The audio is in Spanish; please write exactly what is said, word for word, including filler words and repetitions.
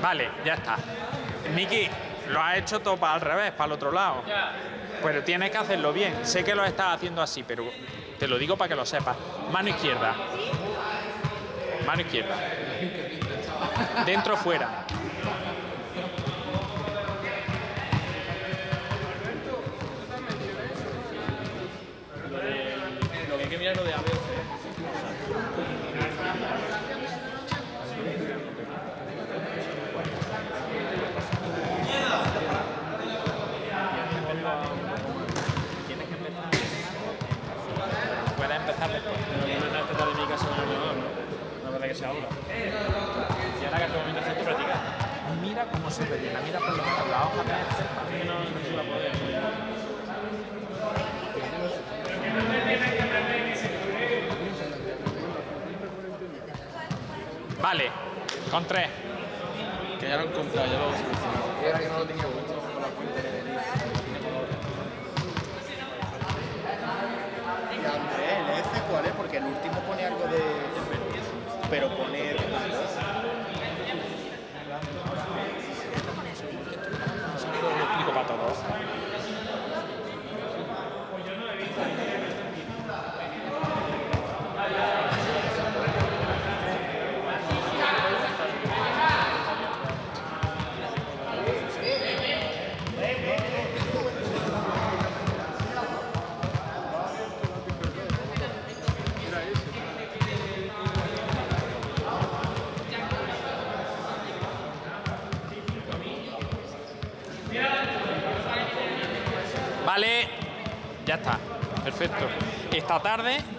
Vale, ya está. Miki, lo has hecho todo para al revés, para el otro lado. Pero tienes que hacerlo bien. Sé que lo estás haciendo así, pero te lo digo para que lo sepas. Mano izquierda. Mano izquierda. Dentro, fuera. Lo, de, lo que hay que mirar es lo de A B C. Tienes que empezar. Puedes empezar después. No, no, no, empezar de mi casa en el ordenador, ¿no? No es verdad que sea ahora. Y ahora que hace un momento estoy practicando. Mira cómo se rellena, mira por lo menos la hoja de Es que no, no se va a poder. Vale, con tres. Que ya lo he encontrado, ya lo he solucionado. Y era que no lo tenía puesto con la cuenta de Y Andrés, ¿el F cuál es? Porque el último pone algo de... Pero pone... Lo explico para todos. Vale, ya está, perfecto. Esta tarde